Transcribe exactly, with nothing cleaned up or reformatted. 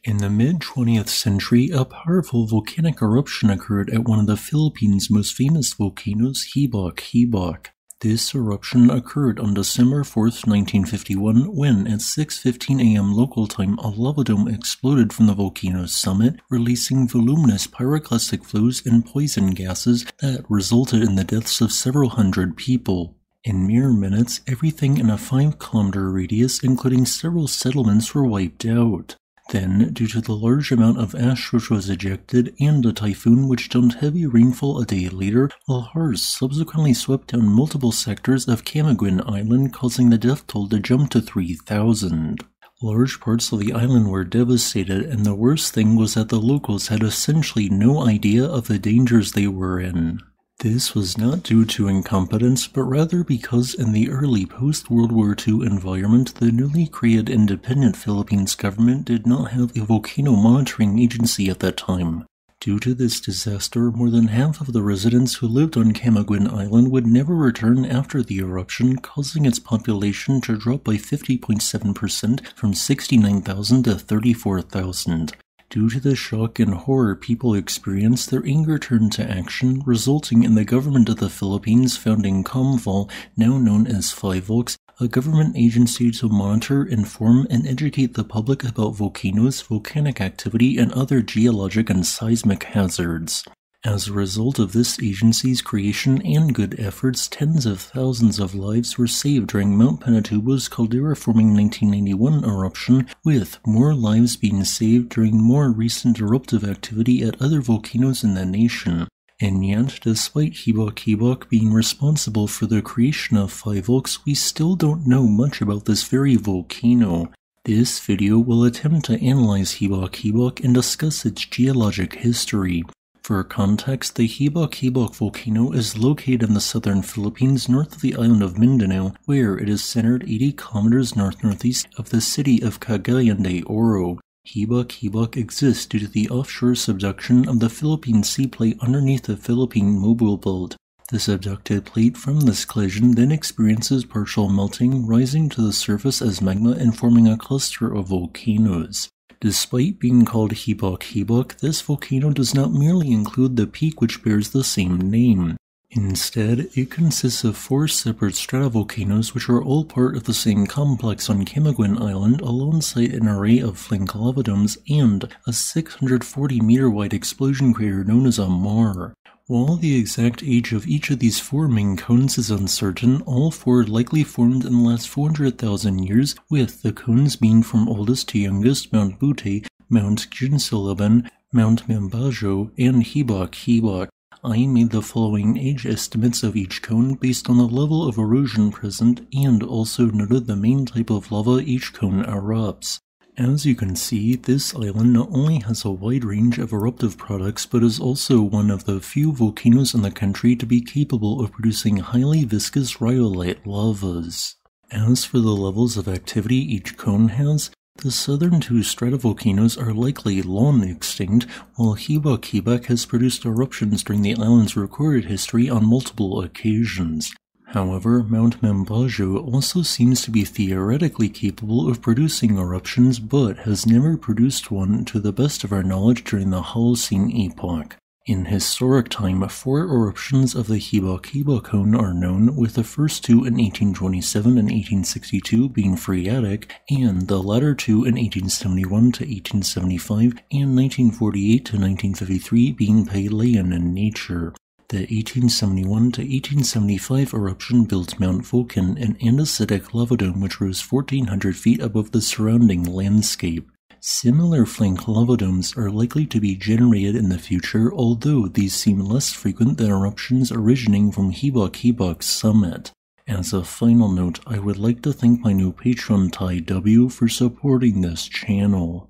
In the mid-twentieth century, a powerful volcanic eruption occurred at one of the Philippines' most famous volcanoes, Hibok-Hibok. This eruption occurred on December fourth, nineteen fifty-one, when, at six fifteen a m local time, a lava dome exploded from the volcano's summit, releasing voluminous pyroclastic flows and poison gases that resulted in the deaths of several hundred people. In mere minutes, everything in a five kilometer radius, including several settlements, were wiped out. Then, due to the large amount of ash which was ejected and a typhoon which dumped heavy rainfall a day later, lahars subsequently swept down multiple sectors of Camiguin Island, causing the death toll to jump to three thousand. Large parts of the island were devastated, and the worst thing was that the locals had essentially no idea of the dangers they were in. This was not due to incompetence, but rather because in the early post-World War Two environment, the newly created independent Philippines government did not have a volcano monitoring agency at that time. Due to this disaster, more than half of the residents who lived on Camiguin Island would never return after the eruption, causing its population to drop by fifty point seven percent from sixty-nine thousand to thirty-four thousand. Due to the shock and horror people experienced, their anger turned to action, resulting in the government of the Philippines founding COMVOL, now known as Phivolcs, a government agency to monitor, inform, and educate the public about volcanoes, volcanic activity, and other geologic and seismic hazards. As a result of this agency's creation and good efforts, tens of thousands of lives were saved during Mount Pinatubo's caldera-forming nineteen ninety-one eruption, with more lives being saved during more recent eruptive activity at other volcanoes in the nation. And yet, despite Hibok-Hibok being responsible for the creation of Phivolcs, we still don't know much about this very volcano. This video will attempt to analyze Hibok-Hibok and discuss its geologic history. For context, the Hibok-Hibok volcano is located in the southern Philippines north of the island of Mindanao, where it is centered eighty kilometers north-northeast of the city of Cagayan de Oro. Hibok-Hibok exists due to the offshore subduction of the Philippine Sea Plate underneath the Philippine Mobile Belt. The subducted plate from this collision then experiences partial melting, rising to the surface as magma and forming a cluster of volcanoes. Despite being called Hibok-Hibok, this volcano does not merely include the peak which bears the same name. Instead, it consists of four separate stratovolcanoes which are all part of the same complex on Camiguin Island alongside an array of flank lava domes and a six hundred forty meter wide explosion crater known as a mar. While the exact age of each of these four main cones is uncertain, all four likely formed in the last four hundred thousand years, with the cones being from oldest to youngest Mount Butte, Mount Ginsilabin, Mount Mambajo, and Hibok-Hibok. I made the following age estimates of each cone based on the level of erosion present and also noted the main type of lava each cone erupts. As you can see, this island not only has a wide range of eruptive products, but is also one of the few volcanoes in the country to be capable of producing highly viscous rhyolite lavas. As for the levels of activity each cone has, the southern two stratovolcanoes are likely long extinct, while Hibok-Hibok has produced eruptions during the island's recorded history on multiple occasions. However, Mount Mambajo also seems to be theoretically capable of producing eruptions, but has never produced one to the best of our knowledge during the Holocene epoch. In historic time, four eruptions of the Hibok-Hibok cone are known, with the first two in eighteen twenty-seven and eighteen sixty-two being phreatic, and the latter two in eighteen seventy-one to eighteen seventy-five and nineteen forty-eight to nineteen fifty-three being pelean in nature. The eighteen seventy-one to eighteen seventy-five eruption built Mount Vulcan, an andesitic lava dome which rose fourteen hundred feet above the surrounding landscape. Similar flank lava domes are likely to be generated in the future, although these seem less frequent than eruptions originating from Hibok-Hibok's summit. As a final note, I would like to thank my new patron Ty W for supporting this channel.